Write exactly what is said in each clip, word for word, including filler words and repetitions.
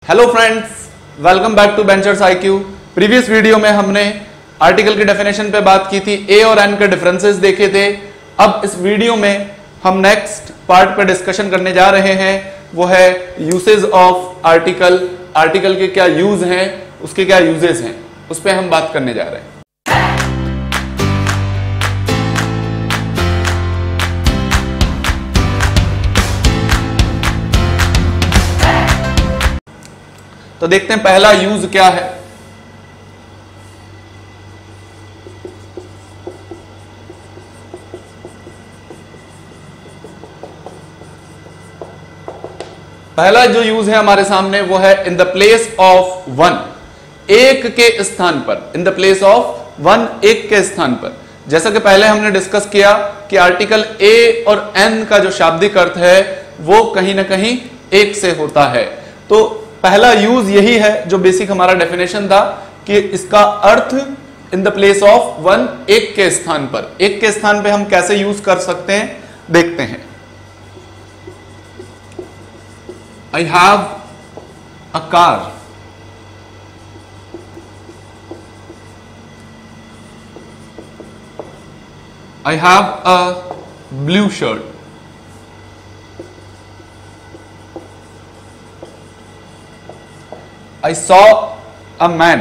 Hello friends, welcome back to Benchers IQ. Previous video में हमने article की definition पे बात की थी, ए और एन के डिफरेंसेस देखे थे। अब इस वीडियो में हम नेक्स्ट पार्ट पे डिस्कशन करने जा रहे हैं, वो है यूसेज ऑफ आर्टिकल। आर्टिकल के क्या यूज हैं, उसके क्या यूजेस हैं, उस पर हम बात करने जा रहे हैं। तो देखते हैं पहला यूज क्या है। पहला जो यूज है हमारे सामने वो है in the place of one, एक के स्थान पर। In the place of one, एक के स्थान पर। जैसा कि पहले हमने डिस्कस किया कि आर्टिकल ए और एन का जो शाब्दिक अर्थ है वो कहीं ना कहीं एक से होता है। तो पहला यूज यही है जो बेसिक हमारा डेफिनेशन था कि इसका अर्थ in the place of one, एक के स्थान पर। एक के स्थान पे हम कैसे यूज कर सकते हैं देखते हैं। I have a car, I have a blue shirt, I saw a man.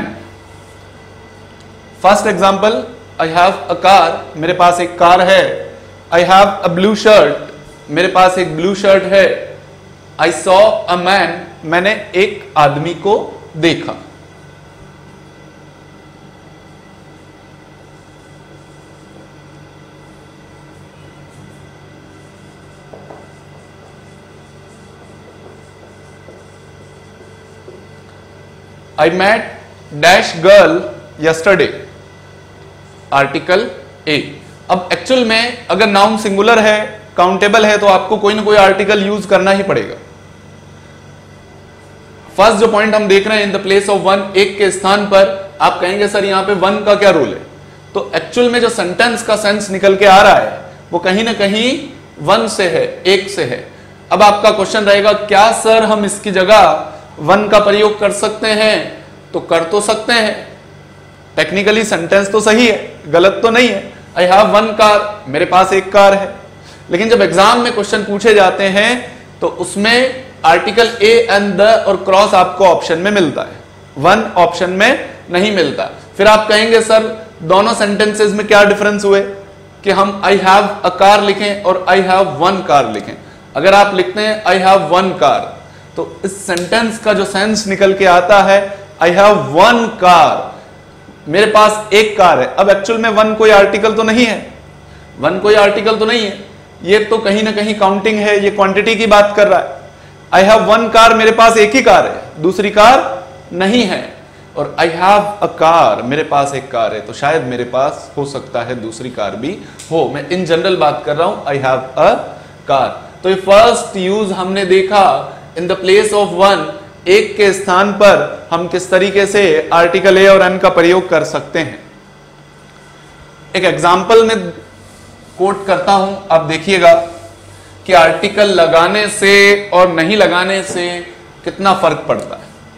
First example, I have a car, मेरे पास एक कार है। I have a blue shirt, मेरे पास एक ब्लू शर्ट है। I saw a man, मैंने एक आदमी को देखा। I met dash girl yesterday, article A. अब एक्चुअल में अगर नाउन सिंगुलर है, काउंटेबल है, तो आपको कोई ना कोई आर्टिकल यूज करना ही पड़ेगा। फर्स्ट जो पॉइंट हम देख रहे हैं in the place of one, एक के स्थान पर, आप कहेंगे सर यहां पे वन का क्या रोल है? तो एक्चुअल में जो सेंटेंस का सेंस निकल के आ रहा है वो कहीं ना कहीं वन से है, एक से है। अब आपका क्वेश्चन रहेगा, क्या सर हम इसकी जगह वन का प्रयोग कर सकते हैं? तो कर तो सकते हैं, टेक्निकली सेंटेंस तो सही है, गलत तो नहीं है। आई हैव वन कार, मेरे पास एक कार है। लेकिन जब एग्जाम में क्वेश्चन पूछे जाते हैं तो उसमें आर्टिकल ए एंड द और क्रॉस आपको ऑप्शन में मिलता है, वन ऑप्शन में नहीं मिलता। फिर आप कहेंगे सर दोनों सेंटेंसेस में क्या डिफरेंस हुए कि हम आई हैव अ कार लिखें और आई हैव वन कार लिखें। अगर आप लिखते हैं आई हैव वन कार तो इस सेंटेंस का जो सेंस निकल के आता है आई हैव वन कार, मेरे पास एक कार है। अब एक्चुअल में वन कोई आर्टिकल तो नहीं है, वन कोई आर्टिकल तो नहीं है, ये तो कहीं ना कहीं काउंटिंग है, ये क्वांटिटी की बात कर रहा है। आई हैव वन कार, मेरे पास एक ही कार है, दूसरी कार नहीं है। और आई हैव अ कार, मेरे पास एक कार है, तो शायद मेरे पास हो सकता है दूसरी कार भी हो। मैं इन जनरल बात कर रहा हूं, आई हैव अ कार। तो ये फर्स्ट यूज हमने देखा, in the place of one, एक के स्थान पर हम किस तरीके से आर्टिकल ए और एन का प्रयोग कर सकते हैं। एक एग्जाम्पल में कोट करता हूं, आप देखिएगा कि आर्टिकल लगाने से और नहीं लगाने से कितना फर्क पड़ता है।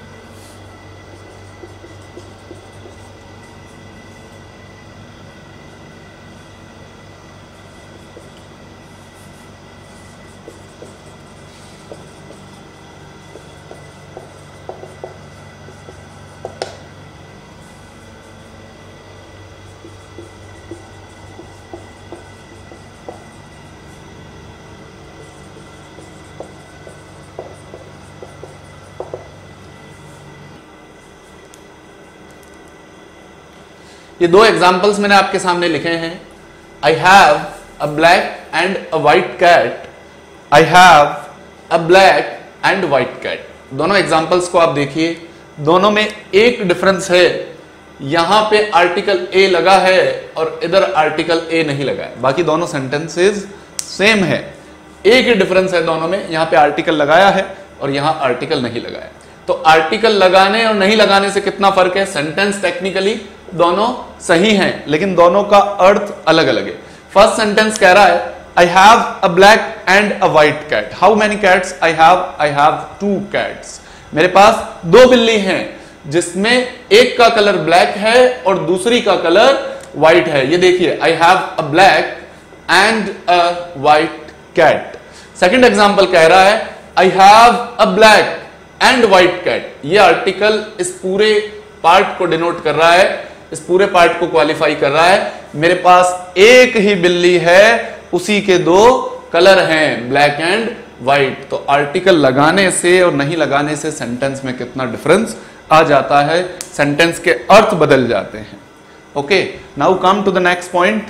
ये दो एग्जाम्पल्स मैंने आपके सामने लिखे हैं। I have a black and a white cat, I have a black and white cat. दोनों एग्जाम्पल्स को आप देखिए, दोनों में एक डिफरेंस है, यहां पे आर्टिकल ए लगा है और इधर आर्टिकल ए नहीं लगा है। बाकी दोनों सेंटेंसेस सेम है, एक ही डिफरेंस है दोनों में, यहां पे आर्टिकल लगाया है और यहां आर्टिकल नहीं लगाया। तो आर्टिकल लगाने और नहीं लगाने से कितना फर्क है? सेंटेंस टेक्निकली दोनों सही हैं, लेकिन दोनों का अर्थ अलग अलग है। फर्स्ट सेंटेंस कह रहा है I have a black and a white cat. How many cats I have? I have two cats. मेरे पास दो बिल्ली हैं जिसमें एक का कलर ब्लैक है और दूसरी का कलर व्हाइट है। ये देखिए, I have a black and a white cat. Second example कह रहा है I have a black and white cat. ये आर्टिकल इस पूरे पार्ट को डिनोट कर रहा है, इस पूरे पार्ट को क्वालिफाई कर रहा है। मेरे पास एक ही बिल्ली है, उसी के दो कलर हैं, ब्लैक एंड व्हाइट। तो आर्टिकल लगाने से और नहीं लगाने से सेंटेंस में कितना डिफरेंस आ जाता है, सेंटेंस के अर्थ बदल जाते हैं। Okay, now come to the next point.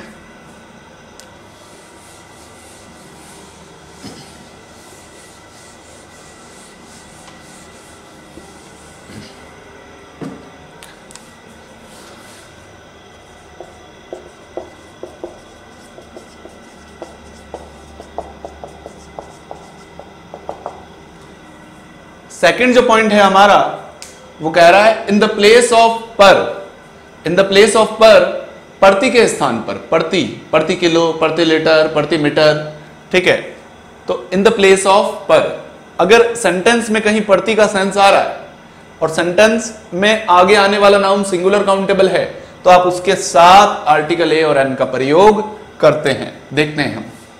Second जो पॉइंट है हमारा, वो कह रहा है इन द प्लेस ऑफ पर। इन द प्लेस ऑफ पर, प्रति के स्थान पर, प्रति, प्रति किलो, प्रति लीटर, प्रति मीटर, ठीक है। तो इन द प्लेस ऑफ पर, अगर सेंटेंस में कहीं प्रति का सेंस आ रहा है और सेंटेंस में आगे आने वाला नाउन सिंगुलर काउंटेबल है, तो आप उसके साथ आर्टिकल ए और एन का प्रयोग करते हैं। देखते हैं हम।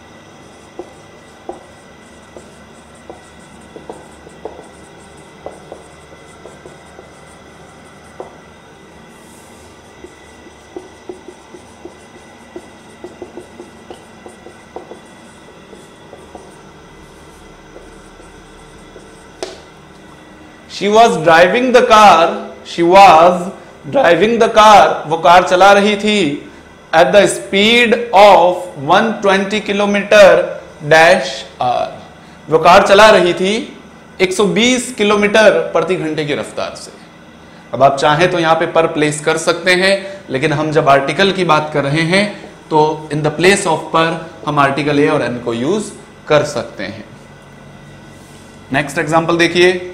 She was driving the car. She was driving the car. वो कार चला रही थी at the speed of one hundred twenty kilometre dash hour. वो कार चला रही थी एक सौ बीस किलोमीटर प्रति घंटे की रफ्तार से। अब आप चाहें तो यहां पे पर प्लेस कर सकते हैं, लेकिन हम जब आर्टिकल की बात कर रहे हैं तो इन द प्लेस ऑफ पर हम आर्टिकल ए और एन को यूज कर सकते हैं। नेक्स्ट एग्जांपल देखिए।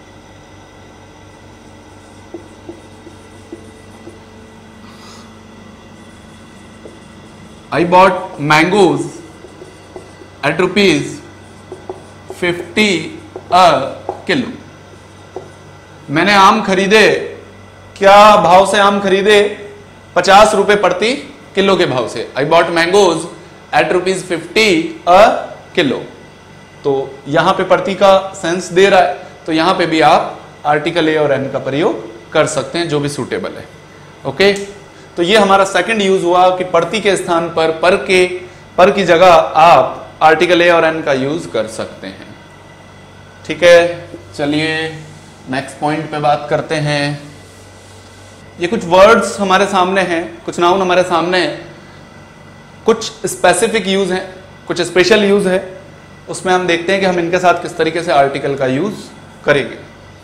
I bought mangoes at rupees fifty a kilo. मैंने आम खरीदे, क्या भाव से आम खरीदे? पचास रुपए प्रति किलो के भाव से। I bought mangoes at rupees fifty a kilo. तो यहां पे प्रति का सेंस दे रहा है, तो यहां पे भी आप आर्टिकल ए और एन का प्रयोग कर सकते हैं, जो भी सूटेबल है। ओके, तो ये हमारा सेकंड यूज हुआ कि प्रति के स्थान पर पर के पर की जगह आप आर्टिकल ए और एन का यूज कर सकते हैं। ठीक है, चलिए नेक्स्ट पॉइंट पे बात करते हैं। ये कुछ वर्ड्स हमारे सामने हैं, कुछ नाउन हमारे सामने हैं, कुछ स्पेसिफिक यूज हैं, कुछ स्पेशल यूज है। उसमें हम देखते हैं कि हम इनके साथ किस तरीके से आर्टिकल का यूज करेंगे।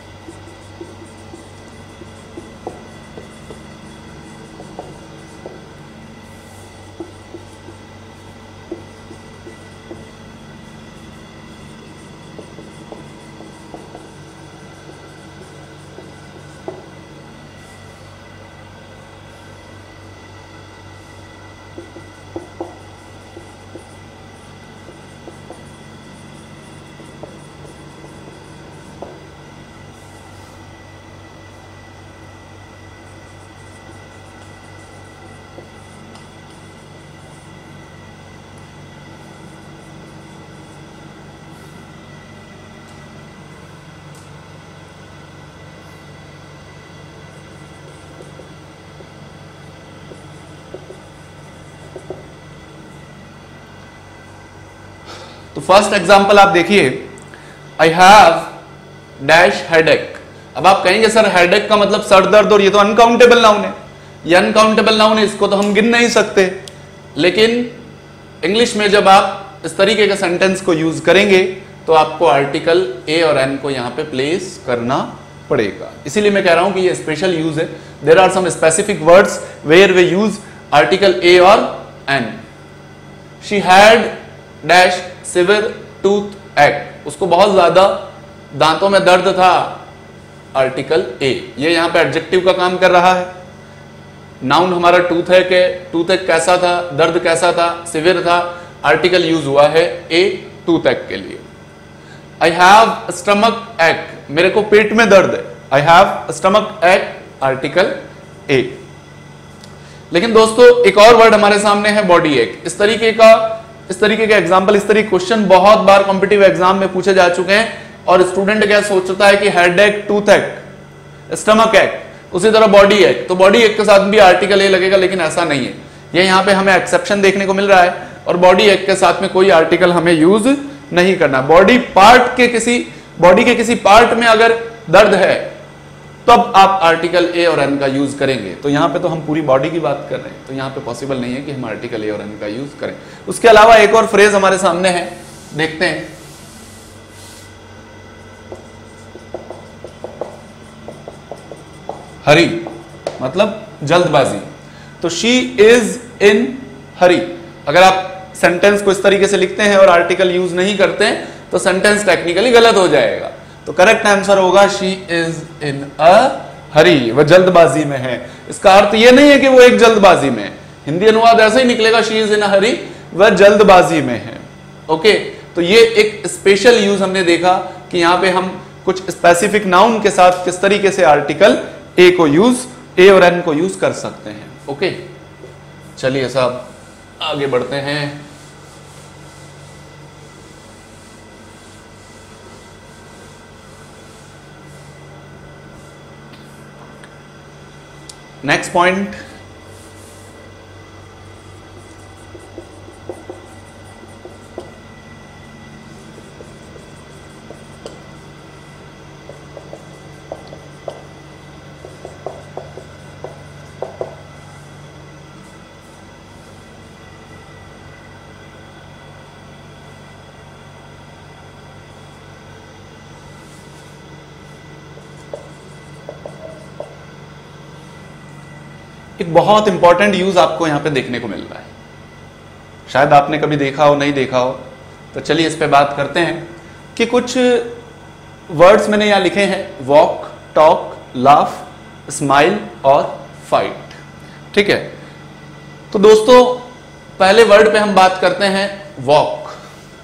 तो फर्स्ट एग्जांपल आप देखिए, आई हैव डैश हेडेक। अब आप कहेंगे सर हेडेक का मतलब सर दर्द, और ये तो अनकाउंटेबल नाउन है। ये अनकाउंटेबल नाउन है, इसको तो हम गिन नहीं सकते। लेकिन इंग्लिश में जब आप इस तरीके का सेंटेंस को यूज करेंगे तो आपको आर्टिकल ए और एन को यहां पे प्लेस करना पड़ेगा। इसीलिए मैं कह रहा हूं कि ये स्पेशल यूज है। There are some specific words where we use article a और an. She had dash severe tooth एक्ट। उसको बहुत ज्यादा दांतों में दर्द था, आर्टिकल ए। ये यहां पे एडजेक्टिव का काम कर रहा है। नाउन हमारा टूथ है कि टूथ एक कैसा था, दर्द कैसा था, सिवियर था। आर्टिकल यूज हुआ है ए टूथ एक्ट के लिए। आई हैव स्टमक एक्ट, मेरे को पेट में दर्द है, I have stomach ache, article a. लेकिन दोस्तों एक और वर्ड हमारे सामने है बॉडी एक। इस तरीके का इस तरीके के एग्जाम्पल, इस तरीके क्वेश्चन बहुत बार कॉम्पिटिटिव एग्जाम में पूछे जा चुके हैं। और स्टूडेंट क्या सोचता है कि हेड एक, टूथ एक, स्टमक एक, उसी तरह बॉडी एक, तो बॉडी एक के साथ भी आर्टिकल ए लगेगा, लेकिन ऐसा नहीं है। ये यहाँ पे हमें एक्सेप्शन देखने को मिल रहा है और बॉडी एक के साथ में कोई आर्टिकल हमें यूज नहीं करना। बॉडी पार्ट के किसी बॉडी के किसी पार्ट में अगर दर्द है तब आप आर्टिकल ए और एन का यूज करेंगे। तो यहाँ पे तो हम पूरी बॉडी की बात कर रहे हैं, तो यहाँ पे पॉसिबल नहीं है कि हम आर्टिकल ए और एन का यूज करें। उसके अलावा एक और फ्रेज हमारे सामने है, देखते हैं। हरी मतलब जल्दबाजी, तो शी इज इन हरी। अगर आप सेंटेंस को इस तरीके से लिखते हैं और आर्टिकल यूज नहीं करते हैं तो सेंटेंस टेक्निकली गलत हो जाएगा। तो करेक्ट आंसर होगा she is in a hurry, वह जल्दबाजी में है। इसका अर्थ यह नहीं है कि वो एक जल्दबाजी में है, हिंदी अनुवाद ऐसे ही निकलेगा, she is in a hurry, वह जल्दबाजी में है। ओके, तो ये एक स्पेशल यूज हमने देखा कि यहां पे हम कुछ स्पेसिफिक नाउन के साथ किस तरीके से आर्टिकल ए को यूज ए और एन को यूज कर सकते हैं। ओके, चलिए साहब आगे बढ़ते हैं। नेक्स्ट पॉइंट, एक बहुत इंपॉर्टेंट यूज आपको यहां पे देखने को मिल रहा है, शायद आपने कभी देखा हो, नहीं देखा हो। तो चलिए इस पे बात करते हैं कि कुछ वर्ड्स मैंने यहां लिखे हैं, वॉक, टॉक, लाफ, स्माइल और फाइट। ठीक है, तो दोस्तों पहले वर्ड पे हम बात करते हैं वॉक।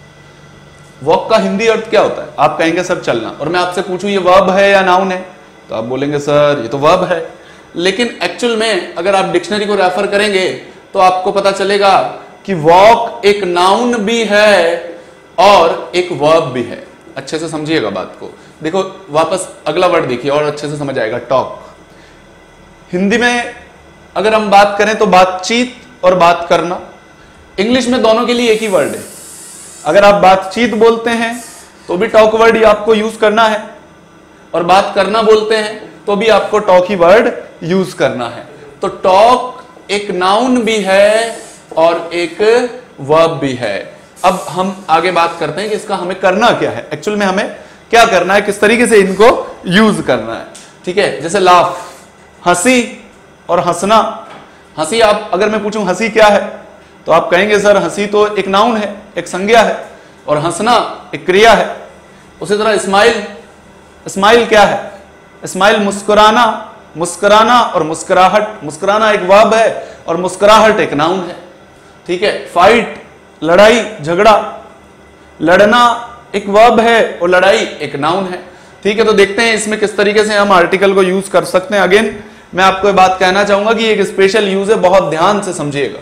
वॉक का हिंदी अर्थ क्या होता है? आप कहेंगे सर चलना, और मैं आपसे पूछूं ये वर्ब है या नाउन है, तो आप बोलेंगे सर ये तो वर्ब है। लेकिन एक्चुअल में अगर आप डिक्शनरी को रेफर करेंगे तो आपको पता चलेगा कि वॉक एक नाउन भी है और एक वर्ब भी है। अच्छे से समझिएगा बात को। देखो वापस अगला वर्ड देखिए और अच्छे से समझ आएगा, टॉक। हिंदी में अगर हम बात करें तो बातचीत और बात करना, इंग्लिश में दोनों के लिए एक ही वर्ड है। अगर आप बातचीत बोलते हैं तो भी टॉक वर्ड ही आपको यूज करना है, और बात करना बोलते हैं तो भी आपको टॉक ही वर्ड यूज करना है। तो टॉक एक नाउन भी है और एक वर्ब भी है। अब हम आगे बात करते हैं कि इसका हमें करना क्या है, एक्चुअल में हमें क्या करना है, किस तरीके से इनको यूज करना है। ठीक है, जैसे लाफ, हंसी और हंसना। हंसी, आप अगर मैं पूछूं हंसी क्या है तो आप कहेंगे सर हंसी तो एक नाउन है, एक संज्ञा है, और हंसना एक क्रिया है। उसी तरह स्माइल, स्माइल क्या है? स्माइल मुस्कुराना, मुस्कुराना और मुस्कुराहट। मुस्कुराना एक वर्ब है और मुस्कुराहट एक नाउन है। ठीक है, फाइट लड़ाई झगड़ा, लड़ना एक वर्ब है और लड़ाई एक नाउन है। ठीक है, तो देखते हैं इसमें किस तरीके से हम आर्टिकल को यूज कर सकते हैं। अगेन मैं आपको बात कहना चाहूंगा कि एक स्पेशल यूज है, बहुत ध्यान से समझिएगा।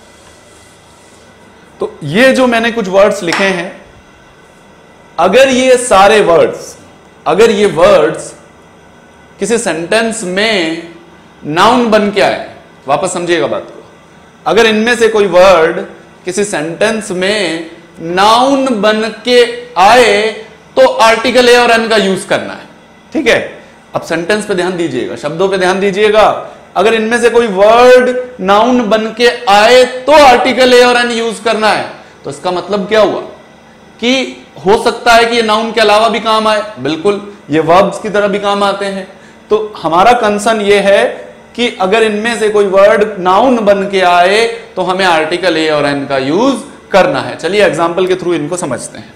तो ये जो मैंने कुछ वर्ड्स लिखे हैं, अगर ये सारे वर्ड्स अगर ये वर्ड्स किसी सेंटेंस में नाउन बन के आए, वापस समझिएगा बात को, अगर इनमें से कोई वर्ड किसी सेंटेंस में नाउन बन के आए तो आर्टिकल ए और एन का यूज करना है। ठीक है, अब सेंटेंस पे ध्यान दीजिएगा, शब्दों पे ध्यान दीजिएगा। अगर इनमें से कोई वर्ड नाउन बन के आए तो आर्टिकल ए और एन यूज करना है। तो इसका मतलब क्या हुआ कि हो सकता है कि ये नाउन के अलावा भी काम आए, बिल्कुल ये वर्ब्स की तरह भी काम आते हैं। तो हमारा कंसर्न ये है कि अगर इनमें से कोई वर्ड नाउन बन के आए तो हमें आर्टिकल ए और एन का यूज करना है। चलिए एग्जांपल के थ्रू इनको समझते हैं।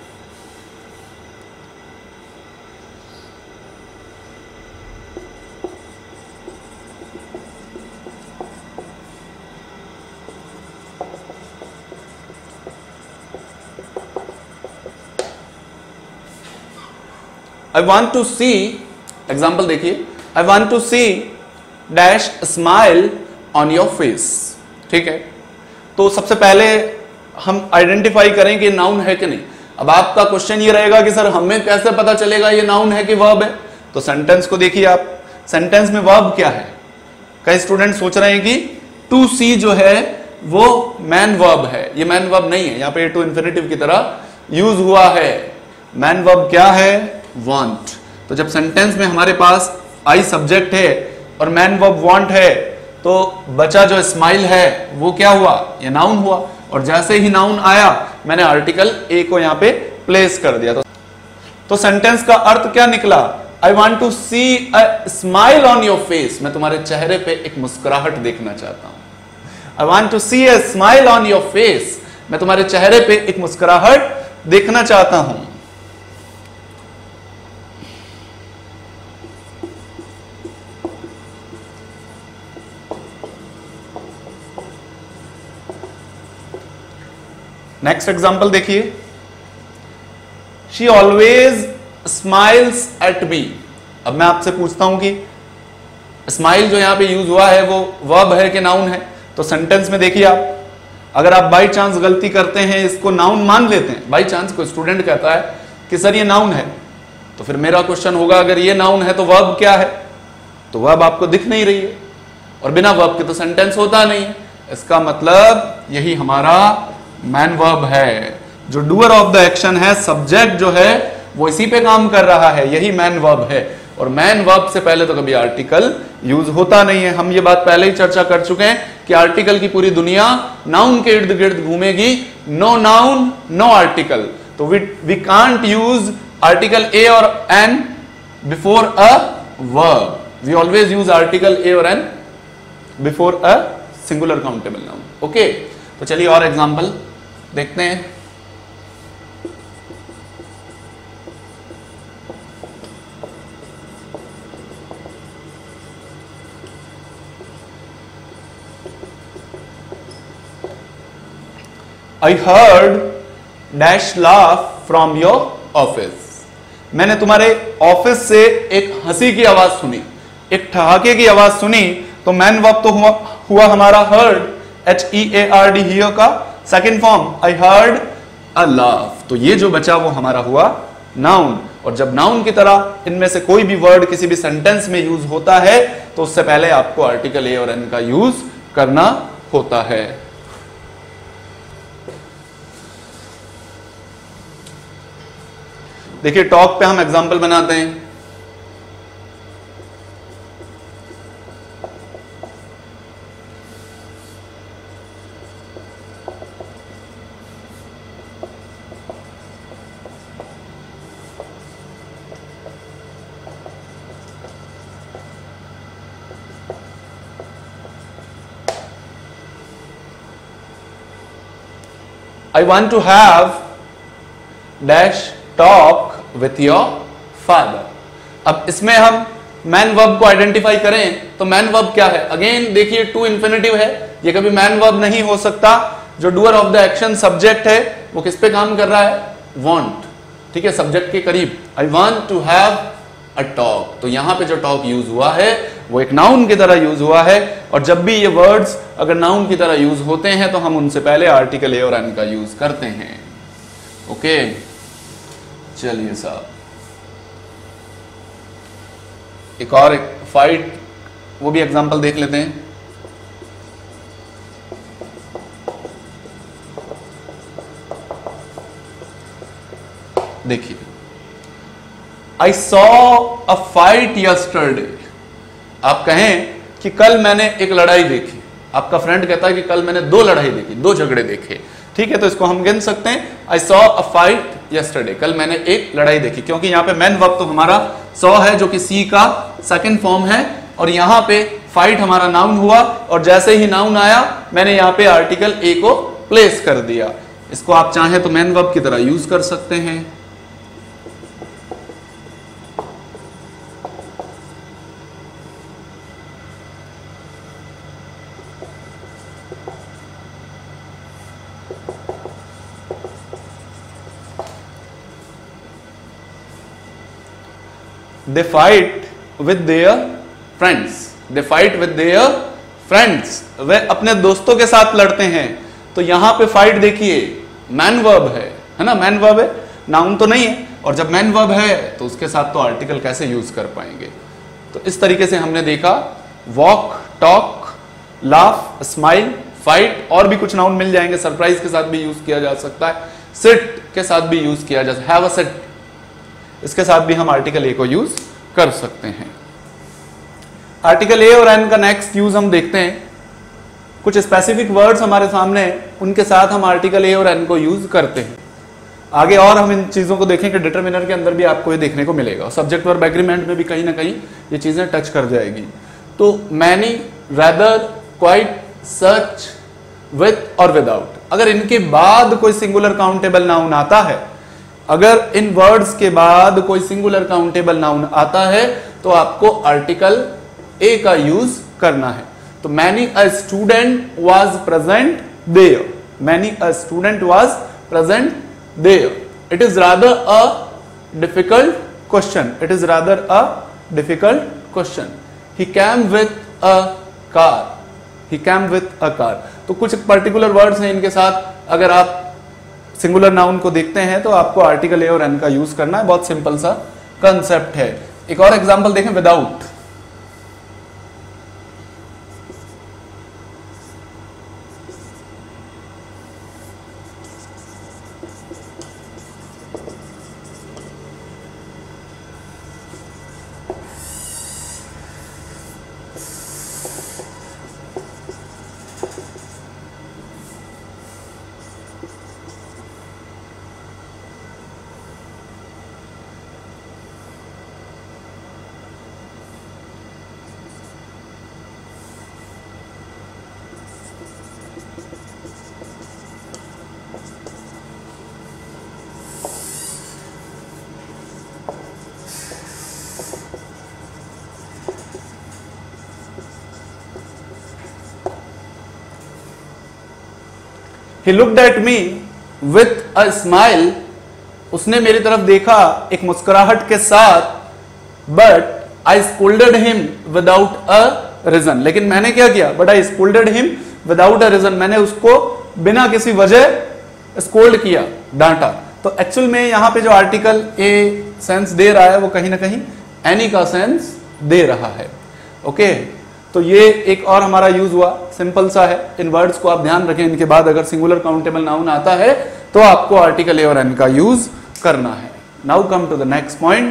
I want to see, example देखिए, I want to see dash smile on your face. ठीक है, तो सबसे पहले हम आइडेंटिफाई करें कि नाउन है कि नहीं। अब आपका क्वेश्चन ये रहेगा कि सर हमें कैसे पता चलेगा ये नाउन है कि वर्ब है। तो सेंटेंस को देखिए आप, सेंटेंस में वर्ब क्या है। कई स्टूडेंट सोच रहे हैं कि टू सी जो है वो मैन वर्ब है, ये मैन वर्ब नहीं है, यहाँ पे टू इन्फिनिटिव की तरह यूज हुआ है। मैन वर्ब क्या है, वांट। तो जब सेंटेंस में हमारे पास आई सब्जेक्ट है और मैन वर्ब वांट है, तो बचा जो स्माइल है वो क्या हुआ, ये नाउन हुआ। और जैसे ही नाउन आया मैंने आर्टिकल ए को यहां पे प्लेस कर दिया। तो, तो सेंटेंस का अर्थ क्या निकला, I want to see a smile on your face, मैं तुम्हारे चेहरे पे एक मुस्कुराहट देखना चाहता हूं। I want to see a smile on your face, मैं तुम्हारे चेहरे पे एक मुस्कुराहट देखना चाहता हूं। नेक्स्ट एग्जाम्पल देखिए, she always smiles at me. अब मैं आपसे पूछता हूं कि स्माइल जो यहां पे यूज हुआ है वो वर्ब है कि नाउन है। तो सेंटेंस में देखिए आप, अगर आप बाई चांस गलती करते हैं, इसको नाउन मान लेते हैं, बाई चांस कोई स्टूडेंट कहता है कि सर ये नाउन है, तो फिर मेरा क्वेश्चन होगा अगर ये नाउन है तो वर्ब क्या है। तो वर्ब आपको दिख नहीं रही है, और बिना वर्ब के तो सेंटेंस होता नहीं है। इसका मतलब यही हमारा मैन वर्ब है। जो डूअर ऑफ द एक्शन है, सब्जेक्ट जो है वो इसी पे काम कर रहा है, यही मैन वर्ब है। और मैन वर्ब से पहले तो कभी आर्टिकल यूज होता नहीं है। हम ये बात पहले ही चर्चा कर चुके हैं कि आर्टिकल की पूरी दुनिया नाउन के इर्द गिर्द घूमेगी। No noun no article. तो we we can't use article a और an before a verb. We always use article a और an before a singular countable noun. Okay, तो चलिए और एग्जांपल देखते हैं। I heard dash laugh from your office. मैंने तुम्हारे ऑफिस से एक हंसी की आवाज सुनी, एक ठहाके की आवाज सुनी। तो मैन वर्ब तो हुआ, हुआ हमारा heard, H E A R D hear का second form, I heard a laugh। तो ये जो बचा वो हमारा हुआ नाउन। और जब नाउन की तरह इनमें से कोई भी वर्ड किसी भी सेंटेंस में यूज होता है तो उससे पहले आपको आर्टिकल ए और एन का यूज करना होता है। देखिए टॉक पे हम एग्जाम्पल बनाते हैं। I want to have dash talk with your father। अब इसमें हम मैन वर्ब को आइडेंटिफाई करें तो मैन वर्ब क्या है। अगेन देखिए टू इन्फिनिटिव है, ये कभी मैन वर्ब नहीं हो सकता। जो doer of the action subject है वो किस पे काम कर रहा है, वांट। ठीक है, सब्जेक्ट के करीब। I want to have a talk. तो यहां पे जो टॉक यूज हुआ है वो एक नाउन की तरह यूज हुआ है। और जब भी ये वर्ड्स अगर नाउन की तरह यूज होते हैं तो हम उनसे पहले आर्टिकल ए और एन का यूज करते हैं। ओके, चलिए साहब एक और एक फाइट, वो भी एग्जांपल देख लेते हैं। देखिए, I saw a fight yesterday. आप कहें कि कल मैंने एक लड़ाई देखी, आपका फ्रेंड कहता है कि कल मैंने दो लड़ाई देखी, दो झगड़े देखे। ठीक है, तो इसको हम गिन सकते हैं, I saw a fight yesterday, कल मैंने एक लड़ाई देखी। क्योंकि यहां पे मैन वर्ब तो हमारा सॉ है जो कि सी का सेकंड फॉर्म है, और यहां पे फाइट हमारा नाउन हुआ। और जैसे ही नाउन आया मैंने यहां पे आर्टिकल ए को प्लेस कर दिया। इसको आप चाहें तो मैन वर्ब की तरह यूज कर सकते हैं। They fight with their friends, they fight with their friends, वे अपने दोस्तों के साथ लड़ते हैं। तो यहां पे फाइट देखिए मैन वर्ब है, है ना, मैन वर्ब है, नाउन तो नहीं है। और जब मैन वर्ब है तो उसके साथ तो आर्टिकल कैसे यूज कर पाएंगे। तो इस तरीके से हमने देखा walk, talk, laugh, smile, fight, और भी कुछ नाउन मिल जाएंगे, सरप्राइज के साथ भी यूज किया जा सकता है, सिट के साथ भी यूज किया जा सकता है, हैव अ सिट, इसके साथ भी हम आर्टिकल ए को यूज कर सकते हैं। आर्टिकल ए और एन का नेक्स्ट यूज हम देखते हैं। कुछ स्पेसिफिक वर्ड्स हमारे सामने हैं, उनके साथ हम आर्टिकल ए और एन को यूज करते हैं। आगे और हम इन चीजों को देखें कि डिटरमिनर के अंदर भी आपको ये देखने को मिलेगा, सब्जेक्ट वर्ब एग्रीमेंट में भी कहीं ना कहीं ये चीजें टच कर जाएगी। तो many, rather, quite, such, with और विदाउट, अगर इनके बाद कोई सिंगुलर काउंटेबल नाउन आता है, अगर इन वर्ड्स के बाद कोई सिंगुलर काउंटेबल नाउन आता है तो आपको आर्टिकल ए का यूज करना है। तो many a student was present there, many a student was present there. It is rather a difficult question, it is rather a difficult question. He came with a car, he came with a car. तो कुछ particular words हैं, इनके साथ अगर आप singular noun को देखते हैं तो आपको आर्टिकल ए और एन का यूज करना है। बहुत सिंपल सा कंसेप्ट है। एक और एग्जांपल देखें, without. He looked at me with a smile, उसने मेरी तरफ देखा एक मुस्कुराहट के साथ, but I scolded him without a reason, लेकिन मैंने क्या किया, but I scolded him without a reason, मैंने उसको बिना किसी वजह स्कोल्ड किया, डांटा। तो एक्चुअल में यहां पे जो आर्टिकल ए सेंस दे रहा है वो कहीं ना कहीं एनी का सेंस दे रहा है। ओके, तो ये एक और हमारा यूज हुआ, सिंपल सा है। इन वर्ड्स को आप ध्यान रखें, इनके बाद अगर सिंगुलर काउंटेबल नाउन आता है तो आपको आर्टिकल ए और एन का यूज करना है। Now come to the next point.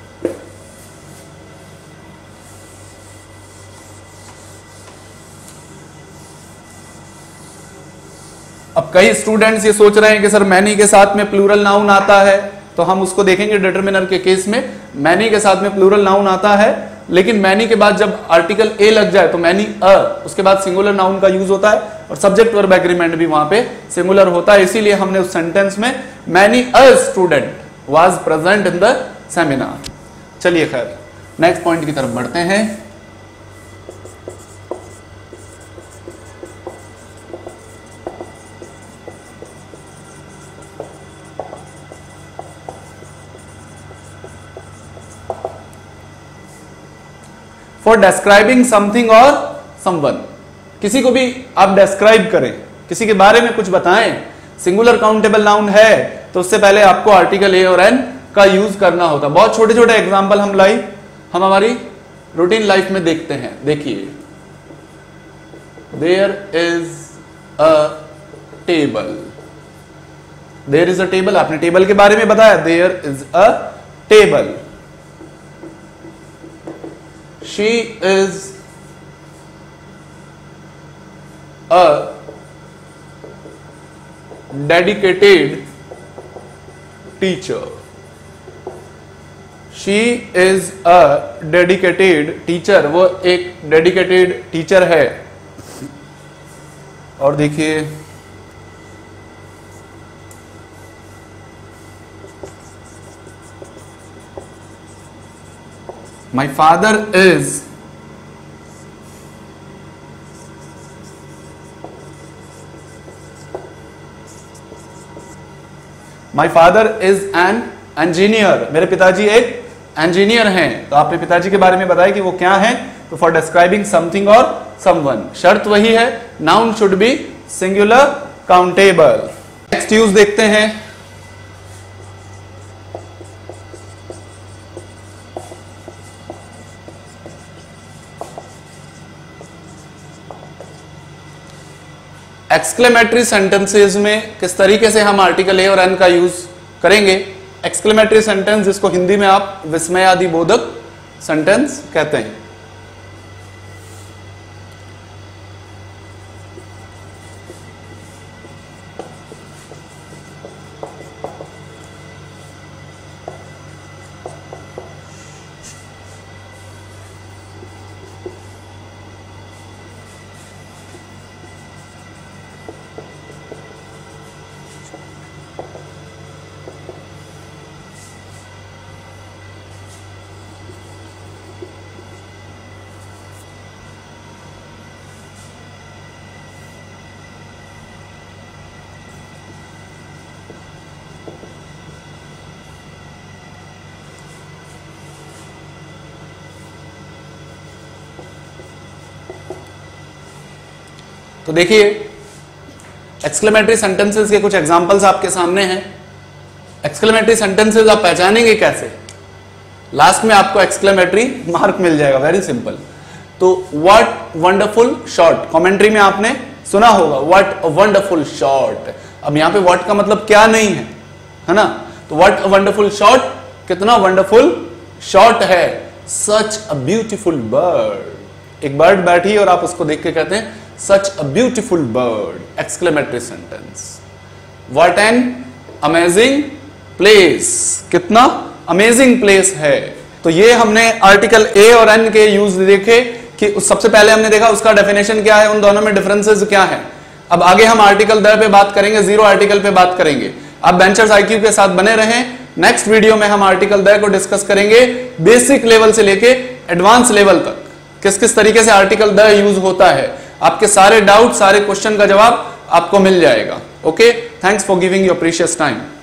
अब कई स्टूडेंट्स ये सोच रहे हैं कि सर मैनी के साथ में प्लूरल नाउन आता है, तो हम उसको देखेंगे डिटरमिनर के केस में। मैनी के साथ में प्लूरल नाउन आता है, लेकिन मैनी के बाद जब आर्टिकल ए लग जाए तो मैनी अ, उसके बाद सिंगुलर नाउन का यूज होता है और सब्जेक्ट वर्ब एग्रीमेंट भी वहां पे सिंगुलर होता है। इसीलिए हमने उस सेंटेंस में many a student was present in the seminar. चलिए खैर नेक्स्ट पॉइंट की तरफ बढ़ते हैं। फॉर डिस्क्राइबिंग समथिंग और समवन, किसी को भी आप डिस्क्राइब करें, किसी के बारे में कुछ बताएं, सिंगुलर काउंटेबल नाउन है तो उससे पहले आपको आर्टिकल ए और एन का यूज करना होता है। बहुत छोटे छोटे एग्जांपल हम लाइव हम हमारी रूटीन लाइफ में देखते हैं। देखिए, there is a table, there is a table, आपने टेबल के बारे में बताया, there is a table. She is a dedicated teacher. She is a dedicated teacher. वो एक dedicated teacher है। और देखिए, My father is My father is an engineer. मेरे पिताजी एक इंजीनियर हैं, तो आपने पिताजी के बारे में बताया कि वो क्या है, तो फॉर डिस्क्राइबिंग समथिंग और समवन, शर्त वही है, noun should be singular countable. Next use देखते हैं, एक्सक्लेमेटरी सेंटेंसेस में किस तरीके से हम आर्टिकल ए और एन का यूज करेंगे। एक्सक्लेमेटरी सेंटेंस जिसको हिंदी में आप विस्मयादि बोधक सेंटेंस कहते हैं। तो देखिए एक्सक्लेमेटरी सेंटेंसेस के कुछ एग्जांपल्स आपके सामने हैं। एक्सक्लेमेटरी सेंटेंसेस आप पहचानेंगे कैसे, लास्ट में आपको एक्सक्लेमेटरी मार्क मिल जाएगा, वेरी सिंपल। तो व्हाट वंडरफुल शॉट, कमेंट्री में आपने सुना होगा व्हाट अ वंडरफुल शॉट। अब यहां पे व्हाट का मतलब क्या नहीं है, है ना, तो व्हाट अ वंडरफुल शॉट, कितना वंडरफुल शॉट है। सच अ ब्यूटीफुल बर्ड, एक बर्ड बैठी और आप उसको देख के कहते हैं such a beautiful bird, exclamatory sentence. What an amazing place, कितना amazing place है। तो ये हमने आर्टिकल ए और एन के यूज देखे कि सबसे पहले हमने देखा उसका डेफिनेशन क्या है, उन दोनों में डिफरेंसेस क्या है। अब आगे हम आर्टिकल द पे बात करेंगे, जीरो आर्टिकल पे बात करेंगे। आप बेंचर्स आईक्यू के साथ बने रहें, नेक्स्ट वीडियो में हम आर्टिकल द को डिस्कस करेंगे बेसिक लेवल से लेके एडवांस लेवल तक, किस किस तरीके से आर्टिकल द यूज होता है। आपके सारे डाउट, सारे क्वेश्चन का जवाब आपको मिल जाएगा। Okay, thanks for giving your precious time.